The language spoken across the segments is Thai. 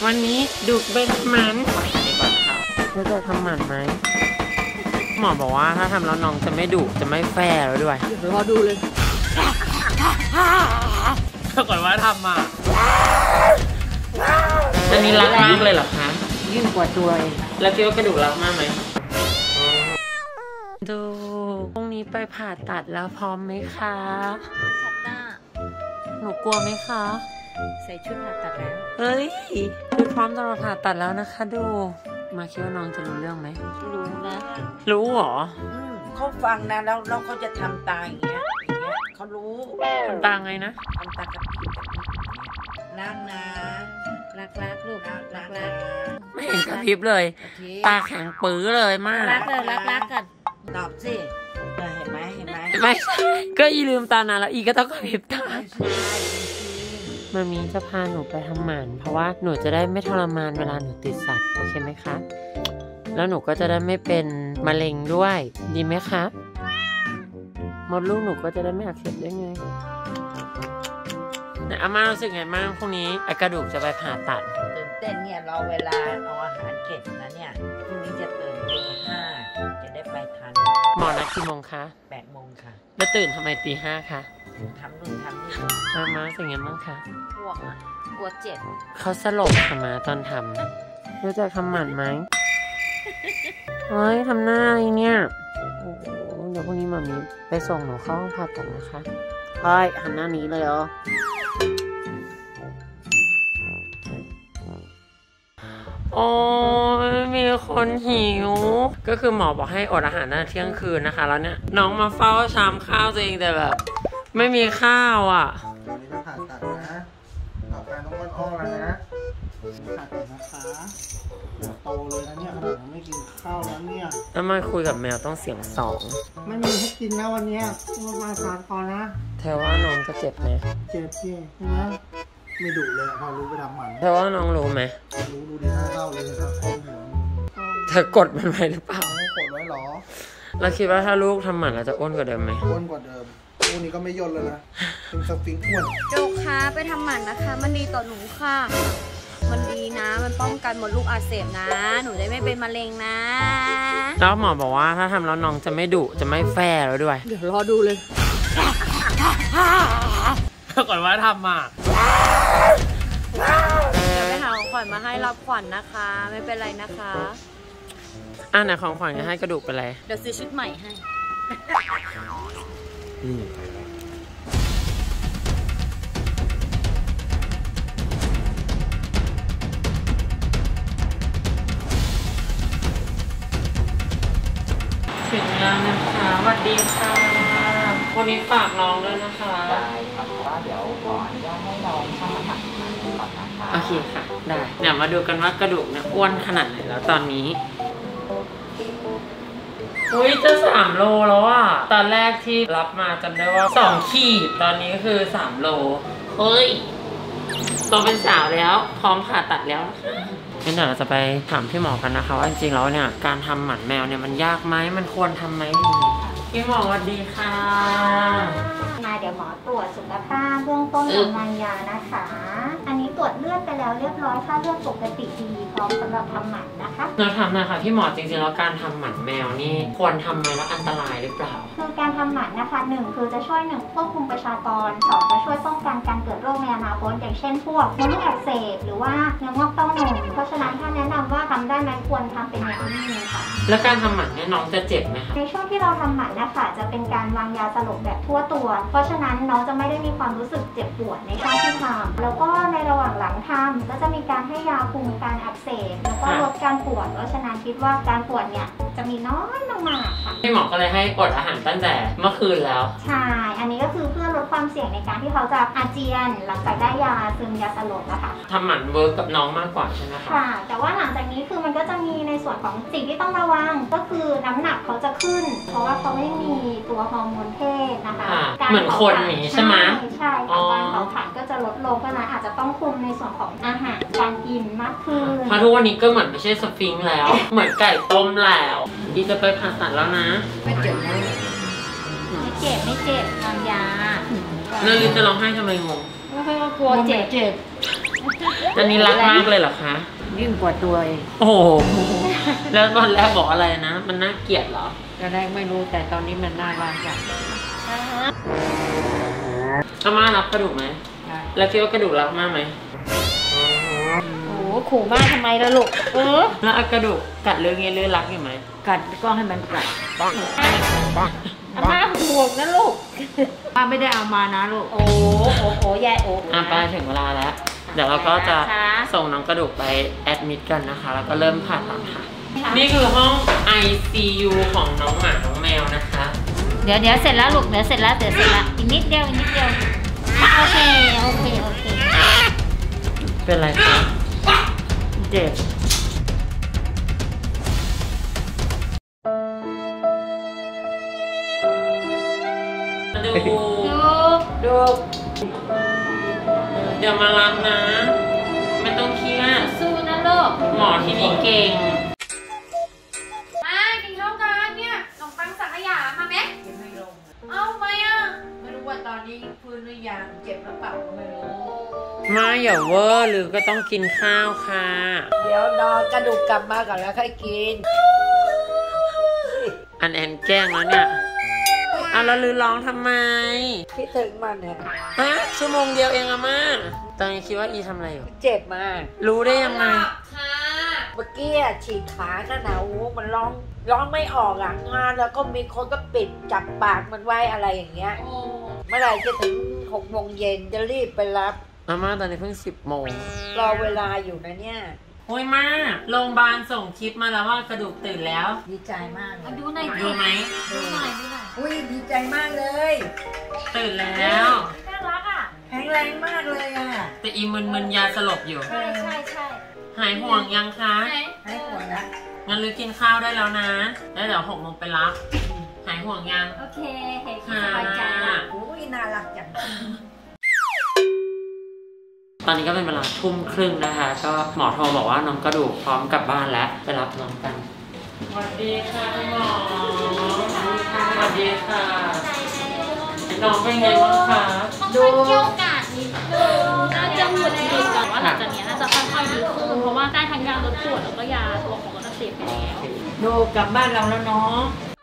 วันนี้ดุเป็นหมันนี่ก่อนค่ะเราจะทำหมันไหมหมอบอกว่าถ้าทำแล้วน้องจะไม่ดุจะไม่แฟร์แล้วด้วยเดี๋ยวรอดูเลยปรากฏว่าทำมาอันนี้รักมากเลยเหรอคะยิ่งกว่าตัวเองแล้วคิดว่ากระดูกรักมากไหมดูพรุ่งนี้ไปผ่าตัดแล้วพร้อมไหมคะชัดหน้าหนูกลัวไหมคะใส่ชุดผ่าตัดแล้วเฮ้ยคือพร้อมสำหรับผ่าตัดแล้วนะคะดูมาคิดว่าน้องจะรู้เรื่องไหมรู้นะรู้เหรอเขาฟังนะแล้วเขาจะทำตาอย่างเงี้ยเขารู้ทำตาไงนะทำตากระพริบรักนะรักลูกรักไม่เห็นกระพริบเลยตาแข็งปื้อเลยมากรักเลยรักกันตอบสิเห็นไหมไม่ก็อีลืมตานะแล้วอีก็ต้องกระพริบตามามีจะพาหนูไปทำหมันเพราะว่าหนูจะได้ไม่ทรมานเวลาหนูติดสัตว์โอเคไหมคะแล้วหนูก็จะได้ไม่เป็นมะเร็งด้วยดีไหมคะมดลูกหนูก็จะได้ไม่อักเสบได้ไงเนี่ยอาม่ารู้สึกไงบ้างพรุ่งนี้กระดูกจะไปผ่าตัดตื่นเต้นเนี่ยรอเวลาเอาอาหารเก็บนะเนี่ยพรุ่งนี้จะตื่นตี 5จะได้ไปทันหมอนัดกี่โมงคะ 8 โมงค่ะแล้วตื่นทำไมตี 5คะทำนู่นทำนี่อาม่ารู้สึกไงบ้างคะกลัวเจ็บเขาสลบค่ะมาตอนทำรู้จักทำหมันไหมเฮ้ยทำหน้าอะไรเนี่ยโอ้โหเดี๋ยวพรุ่งนี้มามีไปส่งหนูเข้าห้องผ่าตัดนะคะเฮ้ยหันหน้านี้เลยเหรอโอ้ยมีคนหิวก็คือหมอบอกให้อดอาหารตั้งเที่ยงคืนนะคะแล้วเนี่ยน้องมาเฝ้าชามข้าวตัวเองแต่แบบไม่มีข้าวอ่ะเดี๋ยวนี้ก็ผ่าตัดนะต่อไปต้องอ้อนๆแล้วนะผ่าตัดนะคะเดี๋ยวโตเลยนะเนี่ยขนาดยังไม่กินข้าวแล้วเนี่ยแล้วมาคุยกับแมวต้องเสียง2 ไม่มีให้กินนะวันนี้ต้องมาทานก่อนนะเธอว่าน้องจะเจ็บไหมเจ็บสินะไม่ดุเลยพอรู้ไปทำหมันเธอว่าน้องรู้ไหมรู้ดีหน้าเศร้าเลยครับเธอกดมันไว้หรือเปล่าไม่กดไว้หรอเราคิดว่าถ้าลูกทำหมันเราจะอ้วนกว่าเดิมไหมอ้วนกว่าเดิมพวกนี้ก็ไม่ย่นเลยนะเป็นสฟิงค์อ้วนโจคะไปทำหมันนะคะมันดีต่อหนูค่ะมันดีนะมันป้องกันมดลูกอักเสบนะหนูได้ไม่เป็นมะเร็งนะแล้วหมอบอกว่าถ้าทำแล้วน้องจะไม่ดุจะไม่แฟร์แล้วด้วยเดี๋ยวรอดูเลยปรากฏว่าทำมาเดี๋ยวไปหาของขวัญมาให้รับขวัญนะคะไม่เป็นไรนะคะไหนของขวัญจะให้กระดูกเป็นไรเดี๋ยวซื้อชุดใหม่ให้ถึงแล้วนะคะสวัสดีค่ะวันนี้ฝากน้องด้วยนะคะได้ครับว่าเดี๋ยวขออนุญาตให้น้องเข้ามาถักมาก่อนนะคะโอเคค่ะได้เดี๋ยวมาดูกันว่ากระดูกเนี่ยอ้วนขนาดไหนแล้วตอนนี้อุ้ยจะ3 โลแล้วอ่ะตอนแรกที่รับมาจำได้ว่า2 ขีดตอนนี้ก็คือ3 โลเฮ้ยโตเป็นสาวแล้วพร้อมผ่าตัดแล้วงั้นเดี๋ยวเราจะไปถามพี่หมอกันนะคะว่าจริงๆแล้วเนี่ยการทำหมันแมวเนี่ยมันยากไหมมันควรทำไหมพี่หมอสวัสดีค่ะเดี๋ยวหมอตรวจสุขภาพเบื้องต้นของวางยานะคะอันนี้ตรวจเลือดไปแล้วเรียบร้อยค่าเลือดปกติดีพร้อมสำหรับทำหมันนะคะเราทำนะคะพี่หมอจริงๆแล้วการทำหมันแมวนี่ควรทำไหมแล้วอันตรายหรือเปล่าคือการทำหมันนะคะ1คือจะช่วย1ควบคุมประชากร2จะช่วยป้องกันการเกิดโรคในอนาคตอย่างเช่นพวกมดลูกอักเสบหรือว่าเนื้องอกเต้านมเพราะฉะนั้นถ้าแนะนำว่าทำได้ไหมควรทำเป็นอย่างยิ่งค่ะแล้วการทำหมันเนี่ยน้องจะเจ็บไหมคะในช่วงที่เราทำหมันนะคะจะเป็นการวางยาสลบแบบทั่วตัวเพราะฉะนั้นน้องจะไม่ได้มีความรู้สึกเจ็บปวดในช่วงที่ทำแล้วก็ในระหว่างหลังทำก็จะมีการให้ยาคุมการอักเสบแล้วก็ลดการปวดเพราะฉะนั้นคิดว่าการปวดเนี่ยจะมีน้อยมากๆค่ะพี่หมอก็เลยให้อดอาหารตั้งแต่เมื่อคืนแล้วใช่อันนี้ก็คือเพื่อลดความเสี่ยงในการที่เขาจะอาเจียนหลังจากได้ยาซึมยาสลบนะคะทำหมันเวิร์กกับน้องมากกว่าใช่ไหมคะค่ะแต่ว่าหลังจากนี้คือมันก็จะมีในส่วนของสิ่งที่ต้องระวังก็คือน้ำหนักเขาจะขึ้นเพราะว่าเขาไม่มีตัวฮอร์โมนเพศนะคะเหมือนคนหนีใช่ไหมใช่การเผาผลาญก็จะลดลงเพราะนั้นอาจจะต้องคุมในส่วนของอาหารการกินมากขึ้นเพราะทุกวันนี้ก็เหมือนไม่ใช่สฟิงค์แล้วเหมือนไก่ต้มแล้วดีจะไปผ่าตัดแล้วนะไม่เจ็บนะไม่เจ็บทานยานาริจะร้องไห้ทำไมงงไม่ค่อยกลัวเจ็บอันนี้รักมากเลยเหรอคะยิ่งกว่าตัวเองโอ้โหแล้วตอนแรกบอกอะไรนะ มันน่าเกลียดเหรอตอนแรกไม่รู้แต่ตอนนี้มันน่ารักจังอาม่ารักกระดูกไหมแล้วคิดว่ากระดูกรักมากไหมโอ้ขู่มากทำไมล่ะลูกแล้วกระดูกกัดเรื่องนี้เรื่องรักอยู่ไหมกัดก็ให้มันกัดอาม่าห่วงนะลูกป้าไม่ได้เอามานะลูกโอ้ยายโอ้ไปถึงเวลาแล้ว เดี๋ยวเราก็จะส่งน้องกระดูกไปแอดมิดกันนะคะ แล้วก็เริ่มผ่าตัดค่ะ นี่คือห้อง ICU ของน้องหมาน้องแมวนะคะเดี๋ยวเสร็จแล้วลูกเดี๋ยวเสร็จแล้วอีกนิดเดียวโอเคเป็นไรคะเจ็บดู เดี๋ยวมารับนะ ไม่ต้องเครียดสู้นะลูกหมอที่นี่เก่งมากินข้าวกันเนี่ยขนมปังสังขยามาไหมกินไม่ลงเอาไปอ่ะไม่รู้ว่าตอนนี้ฟื้นหรือยังเจ็บหรือเปล่าก็ไม่รู้มาอย่าเวอร์หรือก็ต้องกินข้าวค่ะเดี๋ยวนอนกระดูกกลับมาก่อนแล้วค่อยกินอันแอนแกล้งแล้วเนี่ยแล้วลือร้องทำไมคิดถึงมันเนี่ยชั่วโมงเดียวเองอะม่าตอนนี้คิดว่าอีทำอะไรอยู่เจ็บมากรู้ได้ยังไงค่ะเมื่อกี้ฉีกขาก็หนาวมันร้องไม่ออกอ่ะงานแล้วก็มีคนก็ปิดจับปากมันไว้อะไรอย่างเงี้ยโอ้เมื่อไหร่จะถึง6 โมงเย็นจะรีบไปรับอาม่าตอนนี้เพิ่ง10 โมงรอเวลาอยู่นะเนี่ยโอ้ยมาโรงพยาบาลส่งคลิปมาแล้วว่ากระดูกตื่นแล้วดีใจมากเลยดูหน่อยดูไหมดูหน่อยอุ้ยดีใจมากเลยตื่นแล้วน่ารักอ่ะแข็งแรงมากเลยอ่ะแต่อีมึนๆยาสลบอยู่ใช่หายห่วงยังคะให้ผลละงั้นลือกินข้าวได้แล้วนะ แล้วเดี๋ยว6 โมงไปรับ หายห่วงยังโอเคเห็นสค่ะบายใจอุ้ยน่ารักจังตอนนี้ก็เป็นเวลาทุ่มครึ่งนะคะ ก็หมอโทรบอกว่าน้องกระดูกพร้อมกลับบ้านแล้ว ไปรับน้องกัน สวัสดีค่ะคุณหมอ สวัสดีค่ะ น้องเป็นไงบ้างคะดูเกี่ยวกาดนิดนึงน่าจะหงุดหงิดแต่ว่าหลังจากนี้น่าจะค่อยๆดีขึ้นเพราะว่าได้ทั้งยาลดปวดแล้วก็ยาตัวของลดอักเสบไปแล้วดูกลับบ้านเราแล้วเนาะ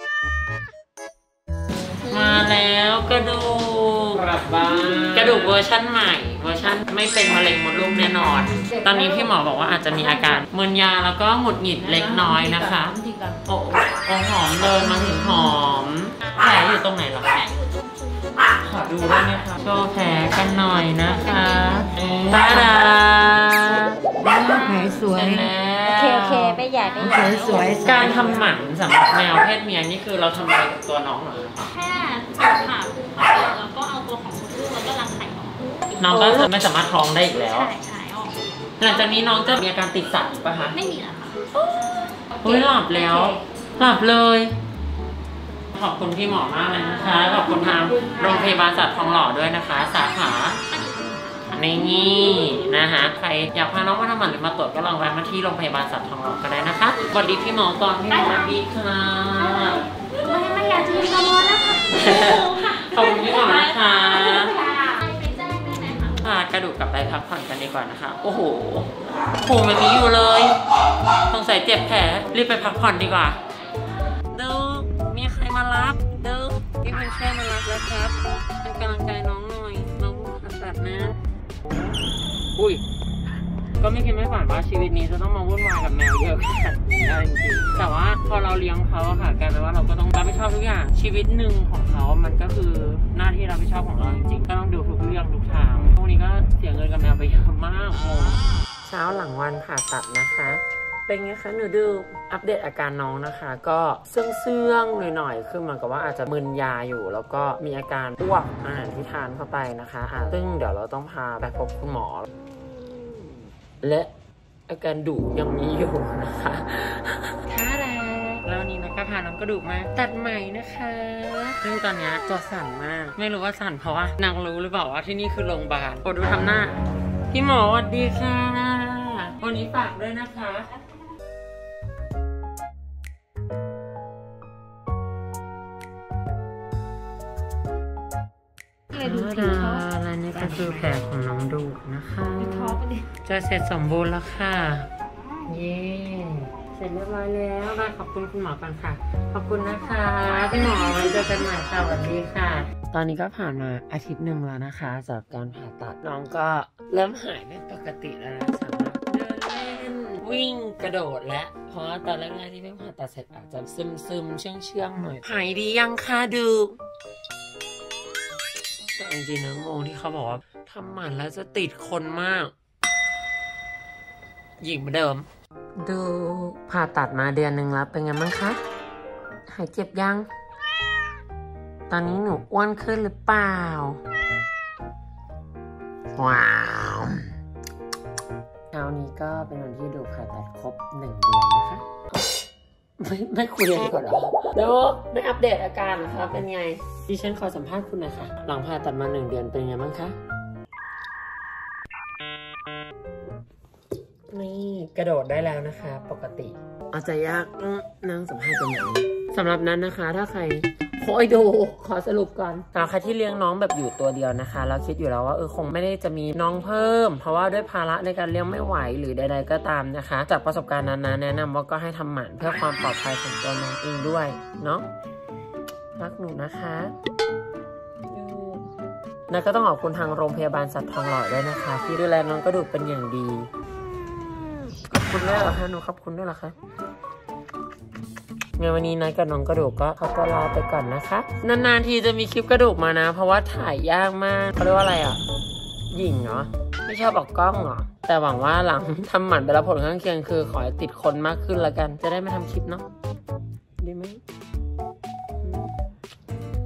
มาแล้วกระดูกกลับบ้านกระดูกเวอร์ชั่นใหม่ เวอร์ชั่นไม่เป็นมะเร็งมดลูกแน่นอน ตอนนี้พี่หมอบอกว่าอาจจะมีอาการมึนยาแล้วก็หงุดหงิดเล็กน้อยนะคะ โอ้หอมเลยมาถึงหอมแผลอยู่ตรงไหนหรอคะขอดูได้ไหมคะโชว์แผลกันหน่อยนะคะตาดาแผลสวยโอเคไม่ใหญ่ไม่ใหญ่สวยการทำหมันสำหรับแมวเพศเมียนี่คือเราทำอะไรกับตัวน้องเหรอแค่ผ่าภูมิผ่าแล้วก็เอาตัวของมดลูกแล้วก็รังไข่ออกน้องก็จะไม่สามารถท้องได้อีกแล้วใช่ออกหลังจากนี้น้องจะมีอาการติดสัตว์อีกปะคะไม่มีแล้วค่ะอุ้ยหลับแล้ว หลับเลย ขอบคุณพี่หมอมากเลยนะคะ ขอบคุณทางโรงพยาบาลสัตว์ทองหล่อด้วยนะคะ สาขาในนี่นะคะใครอยากพาน้องมาทำหมันหรือมาตรวจก็ลองแวะมาที่โรงพยาบาลสัตว์ทองหล่อก็ได้นะคะสวัสดีพี่หมอก่อนพี่หมอสวัสดีค่ะไม่อยากจะยืนกระมอนนะคะขอบคุณพี่หมอนะคะไปแจ้งได้ไหมคะพากระดูกกลับไปพักผ่อนกันดีกว่านะคะ โอ้โหผูมันมีอยู่เลยสงสัยเจ็บแผลรีบไปพักผ่อนดีกว่าดูมีใครมารับดูพี่เป็นแค่มารับแล้วครับเป็นกำลังใจน้องหน่อยน้องผ่าตัดนะอุ้ยก็ไม่คิดไม่ฝันว่าชีวิตนี้จะต้องมาวุ่นวายกับแมวเยอะขนาดนี้จริงๆแต่ว่าพอเราเลี้ยงเขาอะค่ะกลายเป็นว่าเราก็ต้องรับผิดชอบทุกอย่างชีวิตหนึ่งของเขามันก็คือหน้าที่รับผิดชอบของเราจริงๆก็ต้องดูทุกเรื่องทุกทางพวกนี้ก็เสียเงินกับแมวไปเยอะมากเช้าหลังวันผ่าตัดนะคะเป็นไงคะหนูดูอัปเดตอาการน้องนะคะ ก็เสื่องๆหน่อยๆคือเหมือนกับว่าอาจจะมึนยาอยู่ แล้วก็มีอาการอ้วกอาหารที่ทานเข้าไปนะคะซึ่งเดี๋ยวเราต้องพาไปพบคุณหมอและอาการดุยังมีอยู่นะคะท่าแล้วนี้นะก็พาน้องกระดูกมาตัดใหม่นะคะซึ่งตอนนี้ตัวสั่นมากไม่รู้ว่าสั่นเพราะว่านางรู้หรือเปล่าว่าที่นี่คือโรงพยาบาลโอ้ดูทำหน้าพี่หมอสวัสดีค่ะวันนี้ฝากด้วยนะคะดาและนี่ก็คือแผลของน้องดูดนะคะจะเสร็จสมบูรณ์แล้วค่ะเย้เสร็จเรียบร้อยแล้วได้ขอบคุณคุณหมอกันค่ะขอบคุณนะคะพี่หมอไว้เจอกันใหม่ค่ะสวัสดีค่ะตอนนี้ก็ผ่านมาอาทิตย์หนึ่งแล้วนะคะสำหรับการผ่าตัดน้องก็เริ่มหายเป็นปกติแล้วนะสามารถเดินเล่นวิ่งกระโดดและเพราะว่าตอนแรกๆที่เพิ่งผ่าตัดเสร็จอาจจะซึมๆเชื่องๆหน่อยหายดียังคะดูแต่จริงๆนะงงที่เขาบอกว่าทำหมันแล้วจะติดคนมากหญิงเหมือนเดิมดูผ่าตัดมาเดือนหนึ่งแล้วเป็นไงบ้างคะหายเจ็บยังตอนนี้หนูอ้วนขึ้นหรือเปล่าว้าวเช้านี้ก็เป็นวันที่ดูผ่าตัดครบ1 เดือนนะคะไม่คุยกันก่อนเหรอแล้วไม่อัปเดตอาการนะคะเป็นไงดิฉันขอสัมภาษณ์คุณหน่อยค่ะหลังผ่าตัดมา1 เดือนเป็นไงบ้างคะนี่กระโดดได้แล้วนะคะปกติอาจจะยากนั่งสัมภาษณ์กันแบบนี้สำหรับนั้นนะคะถ้าใครคอยดูขอสรุปก่อนสำหรับใครที่เลี้ยงน้องแบบอยู่ตัวเดียวนะคะเราคิดอยู่แล้วว่าคงไม่ได้จะมีน้องเพิ่มเพราะว่าด้วยภาระในการเลี้ยงไม่ไหวหรือใดๆก็ตามนะคะจากประสบการณ์นั้นนะแนะนำว่าก็ให้ทำหมันเพื่อความปลอดภัยของตัวน้องเองด้วยเนาะรักหนูนะคะแล้วก็ต้องขอบคุณทางโรงพยาบาลสัตว์ทองหล่อด้วยนะคะที่ดูแลน้องกระดูกเป็นอย่างดีขอบคุณด้วยเหรอคะหนูขอบคุณด้วยเหรอคะในวันนี้นายกับน้องกระดูกก็ขอตัวลาไปก่อนนะคะนานๆทีจะมีคลิปกระดูกมานะเพราะว่าถ่ายยากมากเขาเรียกว่าอะไรอ่ะหญิงเหรอไม่ชอบออกกล้องเหรอแต่หวังว่าหลังทำหมันไปแล้วผลข้างเคียงคือขอให้ติดคนมากขึ้นละกันจะได้ไม่ทำคลิปเนาะ